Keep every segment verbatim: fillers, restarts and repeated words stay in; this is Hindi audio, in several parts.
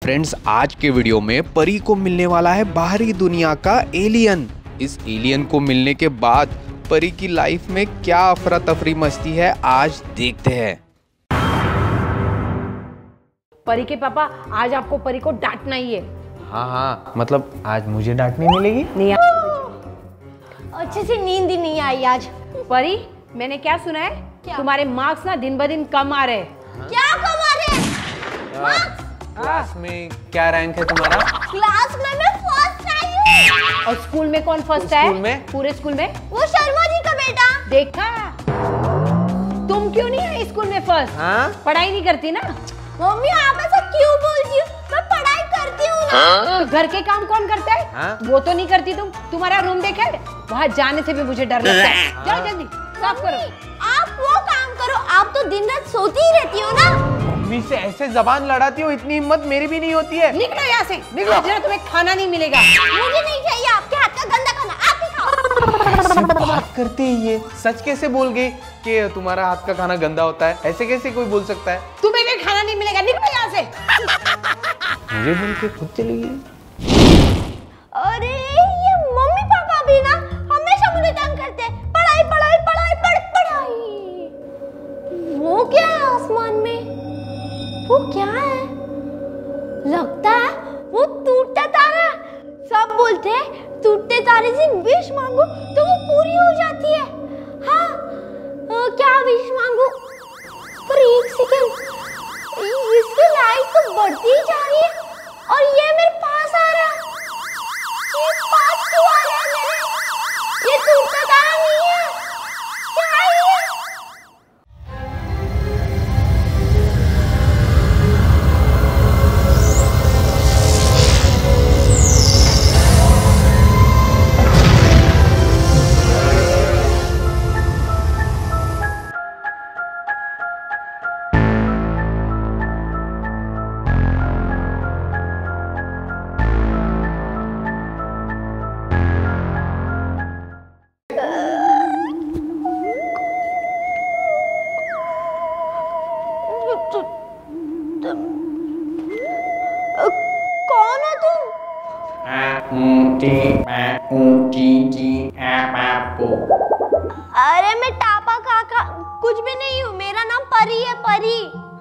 फ्रेंड्स, आज के वीडियो में परी को मिलने वाला है बाहरी दुनिया का एलियन। इस एलियन को मिलने के बाद परी की लाइफ में क्या अफरा तफरी मस्ती है, आज देखते हैं। परी के पापा, आज आपको परी को डांटना ही है। हाँ हाँ, मतलब आज मुझे डांटनी मिलेगी? नहीं अच्छे से नींद ही नहीं आई आज। परी, मैंने क्या सुना है, क्या? तुम्हारे मार्क्स ना दिन ब दिन कम आ रहे हैं। क्या कम आ रहे हैं? क्लास में क्या रैंक है तुम्हारा? क्लास में मैं फर्स्ट आई हूँ। और स्कूल में कौन फर्स्ट है? स्कूल में? पूरे स्कूल में? वो शर्मा जी का बेटा। देखा, तुम क्यों नहीं आई स्कूल में फर्स्ट? हाँ? पढ़ाई नहीं करती ना? मम्मी आप ऐसा क्यों बोलती हो? मैं पढ़ाई करती हूँ ना। हाँ? तो घर के काम कौन करता है? हाँ? वो तो नहीं करती तुम। तुम्हारा रूम देखा है? वहाँ जाने से भी मुझे डर लगता है। जाओ जल्दी साफ करो। आप वो काम करो, आप तो दिन रात सोती ही रहती हो ना। मम्मी से ऐसे जबान लड़ाती हो, इतनी हिम्मत मेरी भी नहीं होती है। निकलो यहाँ से, निकलो। आज ना तुम्हें खाना नहीं मिलेगा। मुझे नहीं चाहिए आपके हाथ का गंदा खाना, आप ही खाओ। कैसे बात करती है ये? सच कैसे बोल गई कि तुम्हारा हाथ का खाना गंदा होता है? ऐसे कैसे कोई बोल सकता है? तुम्हें भी खाना नहीं मिलेगा, निकलो यहाँ से। मुझे बोल के खुद चली गई। अरे ये मम्मी पापा भी ना हमेशा मुझे तंग करते हैं। पढ़ाई पढ़ाई पढ़ाई पढ़ पढ़ाई। वो क्या है आसमान में? वो क्या है? लगता है वो टूटता तारा। सब बोलते हैं टूटते तारे से विश मांगो तो वो पूरी हो जाती है। हाँ, आ, क्या विश मांगू? पर एक सेकंड, इसकी लाइट तो बढ़ती ही जा रही है और ये मेरे पास आ रहा है। ये पास क्यों आ रहा है मेरे? ये टूटता तारा नहीं है, क्या है ये? कौन हो तुम? अरे मैं टापा काका कुछ भी नहीं हूँ, मेरा नाम परी है, परी।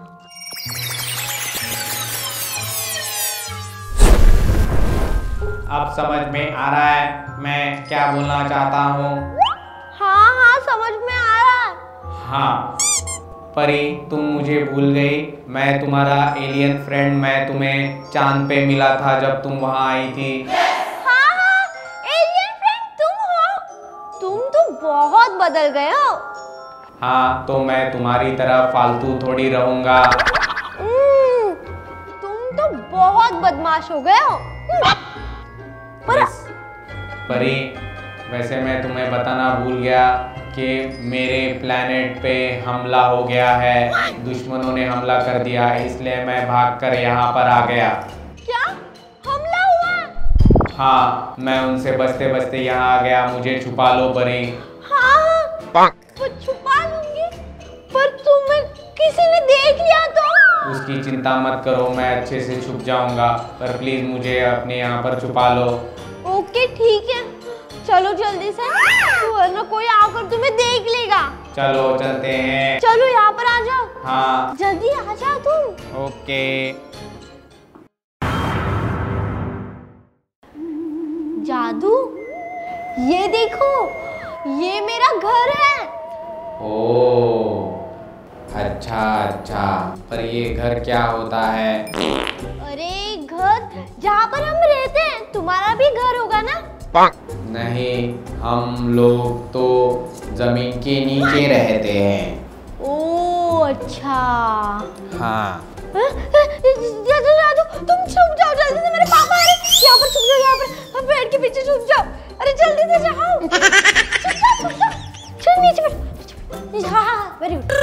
अब समझ में आ रहा है मैं क्या बोलना चाहता हूँ? हाँ हाँ समझ में आ रहा है। हाँ परी, तुम मुझे भूल गई। मैं तुम्हारा एलियन फ्रेंड, मैं तुम्हें चांद पे मिला था जब तुम वहाँ आई थी। हाँ हाँ, एलियन फ्रेंड तुम हो। तुम तो बहुत बदल गए हो। हाँ, तो मैं तुम्हारी तरह फालतू थोड़ी रहूंगा। हम्म, तुम तो बहुत बदमाश हो गए हो। पर वैस, परी, वैसे मैं तुम्हें बताना भूल गया कि मेरे प्लेनेट पे हमला हो गया है। दुश्मनों ने हमला कर दिया, इसलिए मैं भागकर यहाँ पर आ गया। क्या हमला हुआ? हाँ, मैं उनसे बचते बचते यहाँ आ गया। मुझे छुपा लो परी। हाँ हाँ, वो छुपा लूंगी, पर तुम्हें किसी ने देख लिया तो? उसकी चिंता मत करो, मैं अच्छे से छुप जाऊंगा, पर प्लीज मुझे अपने यहाँ पर छुपा लो। ओके ठीक है, चलो जल्दी से, वरना कोई आकर तुम्हें देख लेगा। चलो चलते हैं। चलो यहाँ पर आ जाओ। हाँ जल्दी आ जाओ तुम। ओके। जादू, ये देखो, ये मेरा घर है। ओ अच्छा अच्छा, पर ये घर क्या होता है? अरे घर जहाँ पर हम रहते हैं, तुम्हारा भी घर होगा ना? नहीं, हम लोग तो जमीन के नीचे रहते हैं। ओ अच्छा। हाँ। जादू जादू, तुम छुप जाओ जल्दी से, मेरे पापा आ रहे हैं। यहाँ पर छुप जाओ, यहाँ पर हम पेड़ के पीछे छुप जाओ। अरे जल्दी से जाओ। छुप जाओ, छुप जाओ। चल नीचे बैठ। हाँ हाँ, वेरी गुड।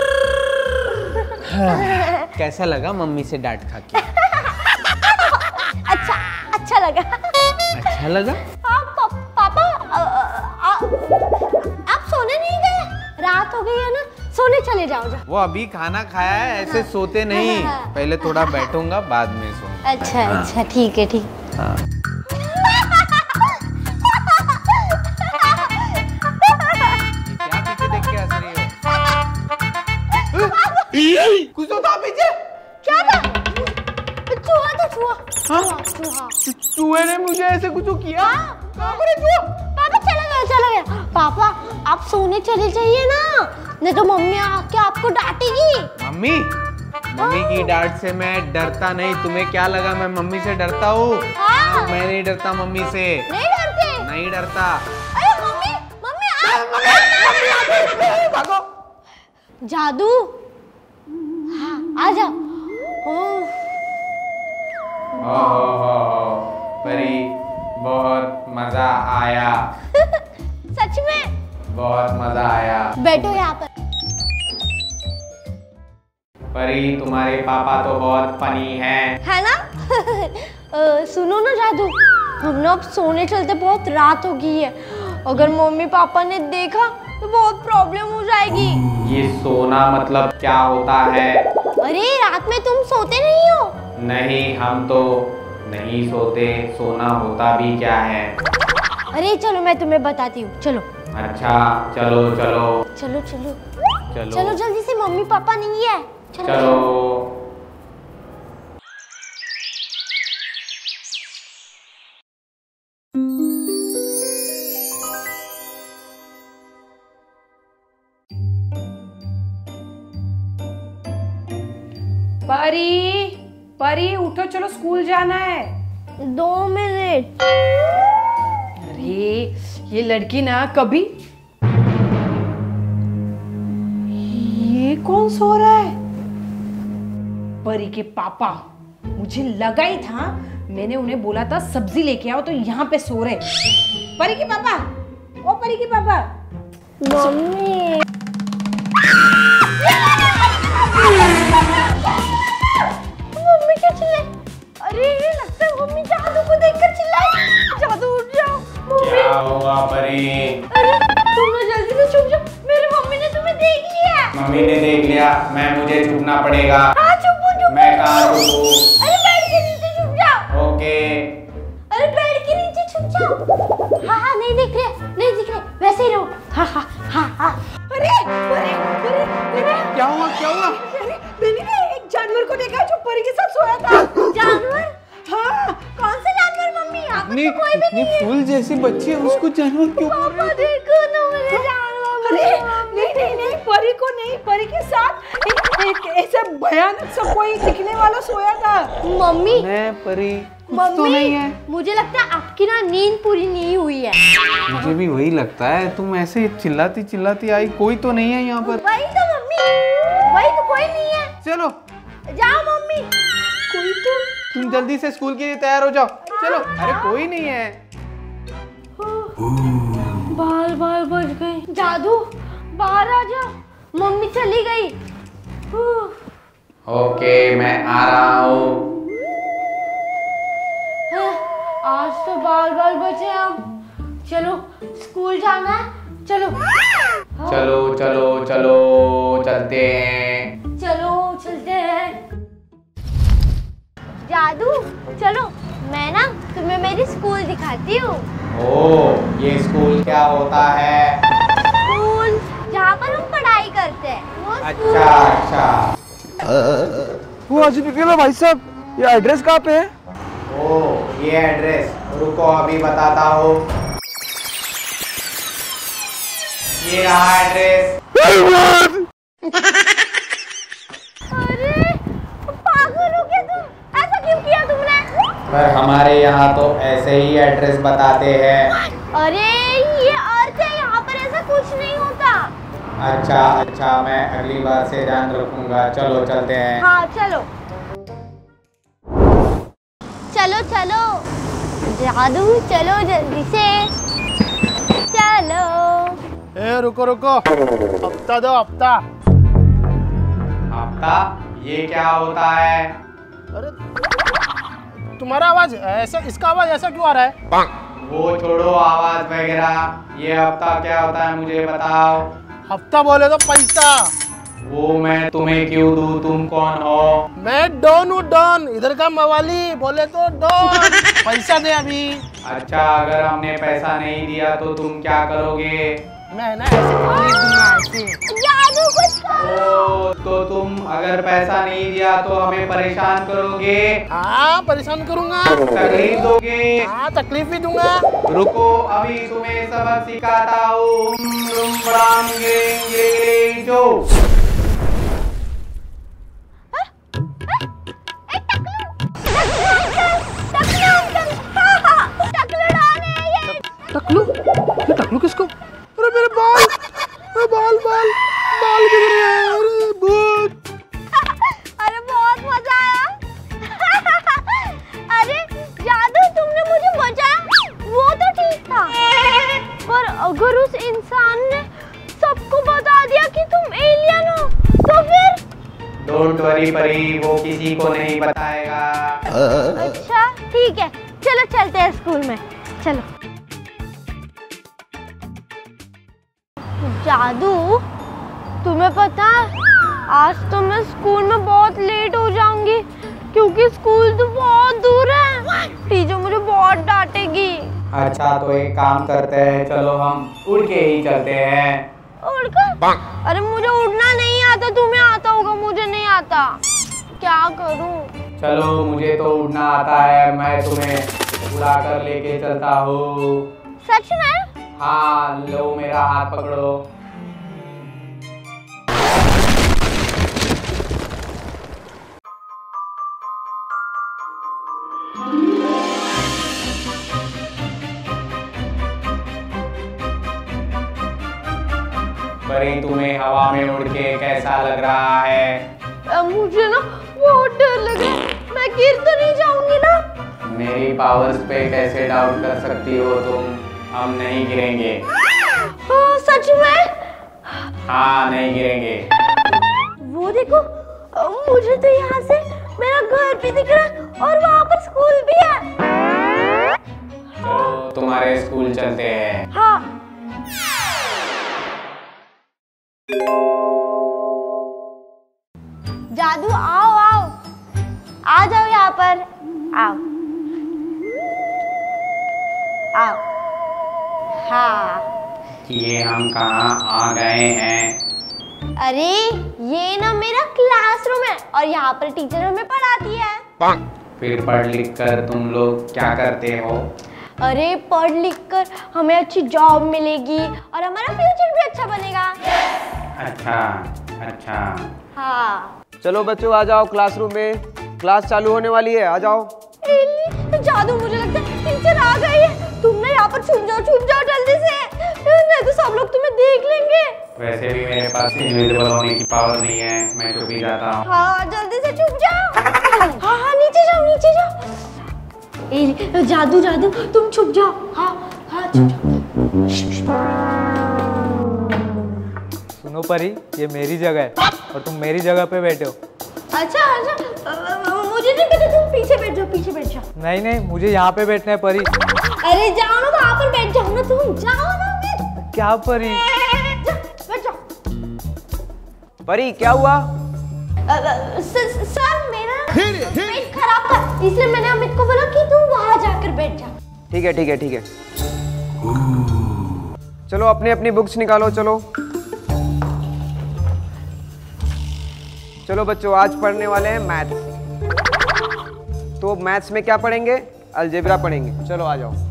कैसा लगा मम्मी से डांट खा के? अच्छा अच्छा लगा। अच्छा लगा? हाँ पा, पापा आ, आ, आप सोने नहीं गए? रात हो गई है ना, सोने चले जाओ जा। वो अभी खाना खाया है, ऐसे सोते नहीं। पहले थोड़ा बैठूंगा, बाद में सोऊंगा। अच्छा अच्छा ठीक है ठीक। हाँ। क्या पीछे देख के हंस रही हो? कुछ तो था पीछे। क्या था? चूहा था चूहा। हाँ? चूहा। चूहे ने मुझे ऐसे कुछ किया? कहाँ पर है चूहा? पापा चला गया चला गया। पापा आप सोने चले जाइए ना, नहीं तो मम्मी आके आपको डांटेगी। मम्मी मम्मी की डांट से मैं डरता नहीं। तुम्हें क्या लगा मैं मम्मी से डरता हूँ? हाँ। मैं नहीं डरता मम्मी से। नहीं डरते? नहीं डरता। अरे मम्मी मम्मी आ भागो। जादू। हाँ आ जाओ। ओ हो हो परी बहुत मजा आया। सच में बहुत मजा आया। बैठो यहाँ पर। परी तुम्हारे पापा तो बहुत फनी हैं। है ना? अ, सुनो ना जादू, हम ना अब सोने चलते, बहुत रात हो गई है। अगर मम्मी पापा ने देखा तो बहुत प्रॉब्लम हो जाएगी। ये सोना मतलब क्या होता है? अरे रात में तुम सोते नहीं हो? नहीं हम तो नहीं सोते। सोना होता भी क्या है? अरे चलो मैं तुम्हें बताती हूँ, चलो। अच्छा चलो चलो चलो चलो चलो चलो जल्दी से, मम्मी पापा नहीं है। चलो, चलो। परी परी उठो, चलो स्कूल जाना है। दो मिनट। अरे ये लड़की ना कभी, ये कौन सो रहा है? परी के पापा, मुझे लगा ही था, मैंने उन्हें बोला था सब्जी लेके आओ तो यहाँ पे सो रहे। परी के पापा, ओ परी के पापा। मम्मी मम्मी क्यों चिल्लाई? अरे ये लगता है मम्मी जादू को देखकर चिल्लाई। जादू उठ जाओ मम्मी। क्या हुआ परी? अरे तुम लोग जल्दी से छुप जाओ, मेरी मम्मी ने तुम्हें देख लिया। मम्मी ने देख लिया? मैं मुझे छुपना पड़ेगा। हाँ छुपो छुपो। मैं कहाँ छुपूं? अरे बेड के नीचे छुप जाओ। ओके। अरे बेड के नीचे छुप जाओ। हाँ हाँ नहीं दिख रहे, नहीं दिख रहे, वैसे ही रहो। हाँ हाँ हाँ हाँ। अरे अरे अरे अरे क्या हुआ क्या हुआ? अरे मैंने ना एक जानवर को देखा जो परी के साथ सोया था। जानवर? हाँ। कौन सा जानवर मम्मी? यहाँ पर इतनी तो कोई भी इतनी नहीं है। फूल जैसी बच्ची है, उसको जानवर क्यों बोल रहे पापा हो? देखो ना मुझे जानवर। अरे नहीं नहीं नहीं, परी को नहीं, परी के साथ एक, एक ऐसा भयानक सा कोई दिखने वाला सोया था। मम्मी मैं परी कुछ मम्मी तो नहीं है। मुझे लगता है आपकी ना नींद पूरी नहीं हुई है। मुझे भी वही लगता है, तुम ऐसे चिल्लाती चिल्लाती आई, कोई तो नहीं है यहाँ पर। वही तो मम्मी, वही तो कोई नहीं है। चलो जाओ मम्मी। कोई तो तुम जल्दी से स्कूल के लिए तैयार हो जाओ। चलो। अरे कोई नहीं है। बाल बाल बज गए। जादू बाहर आ जा, मम्मी चली गई। ओके मैं आ रहा हूँ। आज तो बाल बाल बचे। अब चलो स्कूल जाना है, चलो चलो चलो चलो चलते हैं। चलो चलते हैं। जादू चलो, मैं ना तुम्हें मेरी स्कूल दिखाती हूँ। ओह ये स्कूल क्या होता है? स्कूल जहाँ पर हम पढ़ाई करते हैं, वो स्कूल। अच्छा अच्छा। वो अजी निकला भाई साहब, ये एड्रेस कहाँ पे है? ओह ये एड्रेस, रुको अभी बताता हूँ। ये रहा एड्रेस। अरे पागल हो गया तुम, ऐसा क्यों किया तुमने? पर हमारे यहाँ तो ऐसे ही एड्रेस बताते हैं। अरे ये अर्थ है, यहाँ पर ऐसा कुछ नहीं होता। अच्छा अच्छा मैं अगली बार से ध्यान रखूंगा। चलो चलते हैं। हाँ चलो चलो चलो जादू, चलो जल्दी से चलो। ए रुको रुको, हफ्ता दो हफ्ता। हफ्ता? ये क्या होता है? अरे तुम्हारा आवाज ऐसा, इसका आवाज ऐसा क्यों आ रहा है? वो छोड़ो आवाज वगैरह, ये हफ्ता क्या होता है मुझे बताओ। हफ्ता बोले तो पैसा, वो मैं तुम्हें क्यों दूं, तुम कौन हो? मैं डॉन हूँ, डॉन। इधर का मवाली, बोले तो डॉन। पैसा दे अभी। अच्छा, अगर हमने पैसा नहीं दिया तो तुम क्या करोगे? मैं ना ऐसे खरीद दूंगा ऐसे। जादू कुछ करो। ओ, तो तुम अगर पैसा नहीं दिया तो हमें परेशान करोगे? हाँ, परेशान करूंगा। तकलीफ दोगे? हाँ, तकलीफ भी दूंगा। रुको, अभी तुम्हें सबक सिखाता हूँ। रुम बड़ाम गिरेंगे जो। टकलू? ये टकलू किसको? अरे मेरे बाल, अरे बाल बाल बाल गिर रहे हैं। अरे भूत। अरे बहुत मजा आया। अरे जादू, तुमने मुझे बचाया, वो तो ठीक था, पर अगर उस इंसान ने सबको बता दिया कि तुम एलियन हो तो फिर? डोंट वरी परी, वो किसी को नहीं बताएगा। अच्छा ठीक है, चलो चलते हैं स्कूल में, चलो। जादू, तुम्हें पता है आज तो मैं स्कूल में बहुत लेट हो जाऊंगी क्योंकि स्कूल तो बहुत दूर है। टीचर मुझे बहुत डांटेगी। अच्छा, तो एक काम करते हैं, चलो हम उड़ के ही चलते हैं। उड़कर? अरे मुझे उड़ना नहीं आता, तुम्हें आता होगा, मुझे नहीं आता, क्या करूं? चलो, मुझे तो उड़ना आता है, मैं तुम्हें उड़ा कर लेके चलता हूँ। सच में? हाँ, लो मेरा हाथ पकड़ो। परी, तुम्हें हवा में उड़ के कैसा लग रहा है? अ, मुझे ना बहुत डर लग रहा है, मैं गिर तो नहीं जाऊंगी ना? मेरी पावर्स पे कैसे डाउट कर सकती हो तुम? हम नहीं गिरेंगे। आ, सच में? हाँ, नहीं गिरेंगे। वो देखो, अ, मुझे तो यहाँ से मेरा घर भी दिख रहा है और वहाँ पर स्कूल भी है। चलो, तुम्हारे स्कूल चलते हैं। हाँ। जादू, आओ आओ, आ जाओ यहाँ पर, आओ आओ। हाँ, ये हम कहाँ आ गए हैं? अरे ये ना मेरा क्लासरूम है और यहाँ पर टीचर हमें पढ़ाती है। फिर पढ़ लिख कर तुम लोग क्या करते हो? अरे पढ़ लिख कर हमें अच्छी जॉब मिलेगी और हमारा फ्यूचर भी अच्छा बनेगा। अच्छा अच्छा। हाँ। चलो बच्चों, आ जाओ क्लासरूम में, क्लास चालू होने वाली है, आ जाओ। जादू, मुझे लगता है टीचर आ गई है, तुम ना यहाँ पर छुप जाओ, छुप जाओ जल्दी से, नहीं तो सब लोग तुम्हें देख लेंगे। वैसे भी मेरे पास इनविजिबल होने की पावर नहीं है, मैं छुप ही जाता हूँ। हाँ, जल्दी से छुप जाओ। हाँ हाँ, नीचे जाओ, नीचे जाओ। ए, जादू जादू, तुम छुप जाओ। हाँ हाँ, छुप जाओ। सुनो परी, ये मेरी जगह है और तुम मेरी जगह पे बैठे हो। अच्छा अच्छा, मुझे नहीं पता, तुम पीछे बैठ जाओ, पीछे बैठ जाओ। नहीं नहीं, मुझे यहाँ पे बैठना है परी। अरे जाओ ना, वहाँ पर बैठ जाओ ना, तुम जाओ ना। मैं क्या परी? जा, बैठ जाओ। परी, क्या हुआ? सर, सर मेरा पेट खराब था, इसलिए मैंने अमित को बोला कि तुम वहाँ जाकर बैठ जा। ठीक है ठीक है ठीक है, चलो अपनी अपनी बुक्स निकालो। चलो चलो बच्चों, आज पढ़ने वाले हैं मैथ्स। तो मैथ्स में क्या पढ़ेंगे? अलजेब्रा पढ़ेंगे। चलो आ जाओ।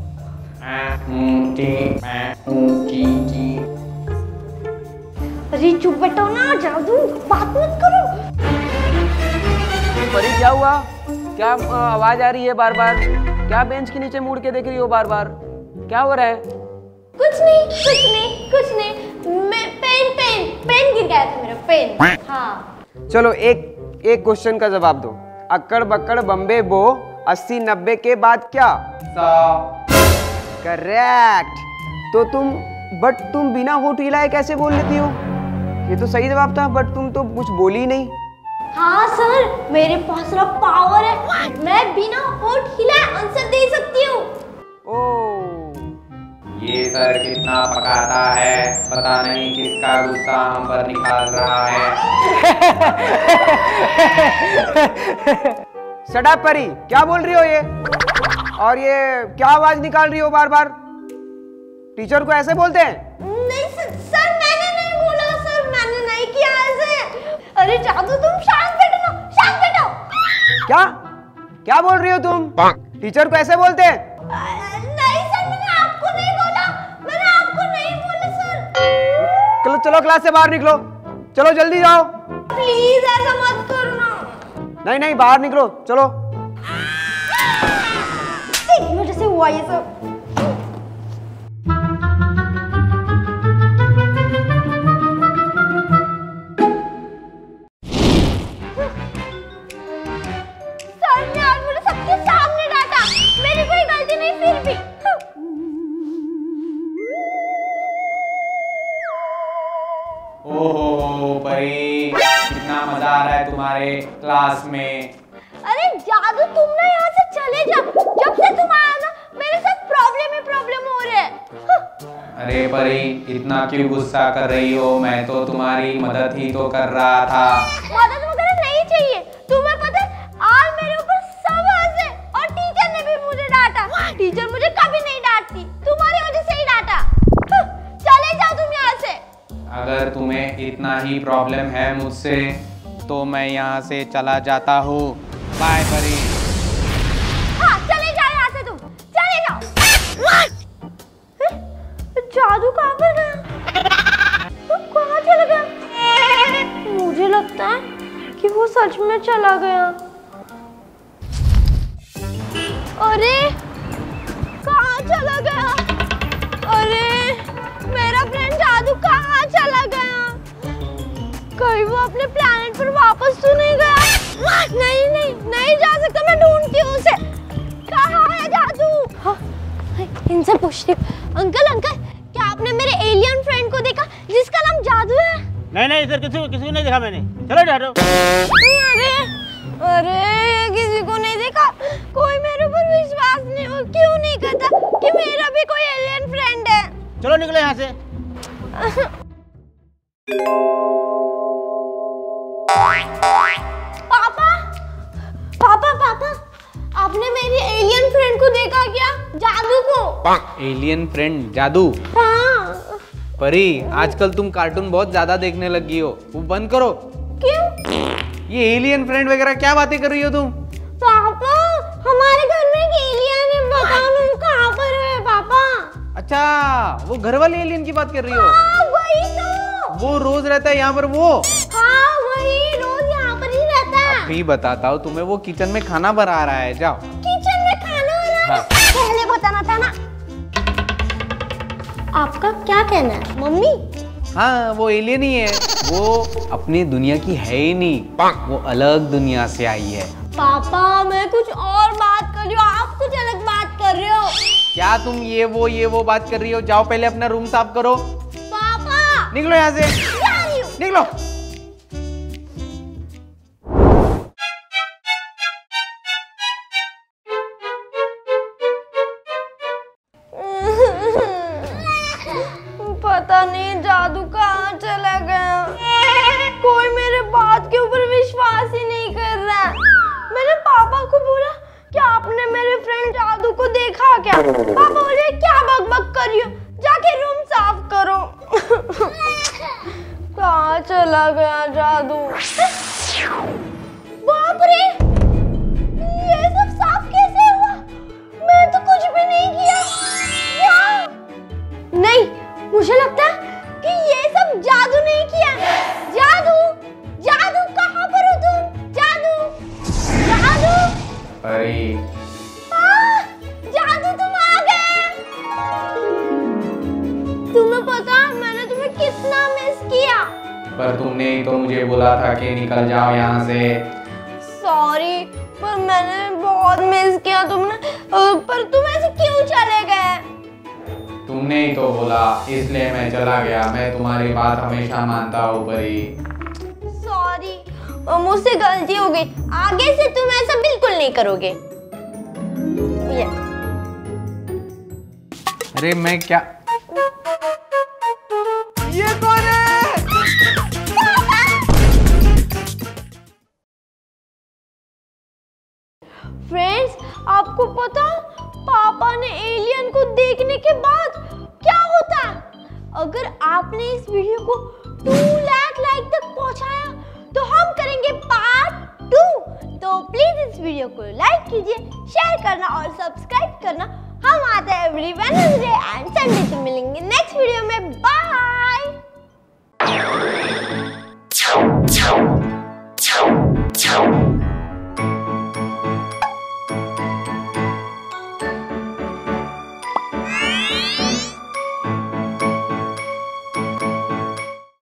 अरे चुप बैठो ना, जादू, बात मत करो। परी, क्या हुआ? क्या आवाज आ रही है बार बार? क्या बेंच के नीचे मुड़ के देख रही हो बार बार? क्या हो रहा है? कुछ नहीं कुछ नहीं कुछ नहीं, मैं पेन पेन पेन गिर गया था मेरा, पेन। हाँ। चलो एक एक क्वेश्चन का जवाब दो। अक्कड़ बक्कड़ बम्बे बो, अस्सी नब्बे के बाद क्या? सौ। करेक्ट। तो तुम बट तुम बिना होठ हिलाए कैसे बोल लेती हो? ये तो सही जवाब था, बट तुम तो कुछ बोली ही नहीं। हाँ सर, मेरे पास ना पावर है, मैं बिना होठ हिलाए आंसर दे सकती हूँ। ओह, ये सर कितना पकाता है, पता नहीं किसका गुस्सा हम पर निकाल रहा है। शट अप परी, क्या बोल रही हो ये? और ये क्या आवाज निकाल रही हो बार बार? टीचर को ऐसे बोलते हैं? नहीं सर, सर मैंने नहीं बोला सर, मैंने नहीं किया ऐसे। अरे जादू तुम शांत बैठो ना, शांत बैठो। क्या क्या बोल रही हो तुम? टीचर को ऐसे बोलते हैं? नहीं सर, मैंने आपको नहीं बोला, मैंने आपको नहीं बोला सर। चलो चलो क्लास से बाहर निकलो, चलो जल्दी जाओ। प्लीज ऐसा मत करना। नहीं नहीं बाहर निकलो, चलो। तेरी वजह से हुआ ये सब। सर ने आज मुझे सबके सामने डांटा, मेरी कोई गलती नहीं फिर भी। ओहो परी, कितना मजा आ रहा है तुम्हारे क्लास में। अरे जादू तुम ना यहाँ से चले जाओ, जब से तुम आया ना मेरे साथ प्रॉब्लम ही प्रॉब्लम हो रहे हैं। अरे परी, इतना क्यों गुस्सा कर रही हो? मैं तो तुम्हारी मदद ही तो कर रहा था। मदद वगैरह नहीं चाहिए, तुम्हें पता है आज मेरे ऊपर सब हंसे और टीचर ने भी मुझे डांटा। टीचर मुझे कभी नहीं डांटती, तुम्हारी वजह से ही डांटा। चले जाओ तुम यहाँ से। अगर तुम्हें इतना ही प्रॉब्लम है मुझसे तो मैं यहाँ से चला जाता हूँ। बाय परी। हाँ चले जाओ यहाँ से, तुम चले जाओ। जादू कहाँ पर गया? वो कहाँ चला गया? मुझे लगता है कि वो सच में चला गया। अरे कहाँ चला गया? अरे मेरा फ्रेंड जादू कहाँ चला गया? कहीं वो अपने प्लैनेट पर वापस तो नहीं गया? नहीं नहीं नहीं जा सकता, मैं ढूंढती हूँ उसे। कहाँ है जादू? हाँ, इनसे पूछती हूँ। अंकल अंकल, क्या आपने मेरे एलियन फ्रेंड को देखा जिसका नाम जादू है? नहीं नहीं इधर किसी को किसी को नहीं देखा मैंने। चलो जाओ। अरे अरे किसी को नहीं देखा? कोई मेरे ऊपर विश्वास नहीं क्यों नहीं करता कि मेरा भी कोई एलियन फ्रेंड है? चलो निकलो यहाँ से। पापा पापा पापा, आपने मेरी एलियन फ्रेंड को देखा क्या? जादू को। एलियन फ्रेंड जादू? हाँ। परी, आजकल तुम कार्टून बहुत ज्यादा देखने लगी हो, वो बंद करो। क्यों? ये एलियन फ्रेंड वगैरह क्या बातें कर रही हो तुम? पापा हमारे घर में एक एलियन है, बताओ ना वो कहाँ पर है पापा? अच्छा, वो घर वाले एलियन की बात कर रही हो? हाँ वही तो। वो रोज रहता है यहाँ पर? वो हाँ वही, रोज यहाँ पर ही रहता है। अभी बताता हूँ तुम्हें, वो किचन में खाना बना रहा है, जाओ। किचन में खाना बना रहा है? हाँ। पहले बताना था ना। आपका क्या कहना है मम्मी? हाँ, वो एलियन ही है, वो अपनी दुनिया की है ही नहीं, वो अलग दुनिया से आई है। पापा मैं कुछ और बात कर रही हूँ, आप कुछ अलग बात कर रहे हो। क्या तुम ये वो ये वो बात कर रही हो? जाओ पहले अपना रूम साफ करो। पापा निकलो यहाँ से, जा रही हूँ। निकलो। पता नहीं जादू कहाँ चला गया, कोई मेरे बात के ऊपर विश्वास ही नहीं कर रहा। मैंने पापा को बोला कि आपने मेरे फ्रेंड जादू को देखा क्या? पापा बोले क्या बकबक कर रही हो, जाके रूम साफ करो। कहाँ चला गया जादू? बाप रे, ये सब साफ कैसे हुआ? मैं तो कुछ भी नहीं किया। वाह! नहीं, मुझे लगता है कि ये सब जादू नहीं किया। जादू जादू कहाँ पर हो तुम? जादू जादू परी, आ, जादू तुम आ गए। तुम्हें पता मैंने तुम्हें कितना मिस किया। पर तुमने ही तो मुझे बोला था कि निकल जाओ यहाँ से। सॉरी, पर मैंने बहुत मिस किया तुमने। पर तुम ऐसे क्यों चले गए? तुमने ही तो बोला, इसलिए मैं चला गया। मैं तुम्हारी बात हमेशा मानता हूँ परी। सॉरी, मुझसे गलती हो गई, आगे से तुम ऐसा बिल्कुल नहीं करोगे। ये अरे मैं क्या आपको पता पापा ने एलियन को देखने के बाद क्या होता है? अगर आपने इस वीडियो को टू लाख लाइक तक पहुंचाया तो हम करेंगे पार्ट टू। तो प्लीज इस वीडियो को लाइक कीजिए, शेयर करना और सब्सक्राइब करना। हम आते हैं एवरी वेडनेसडे एंड संडे।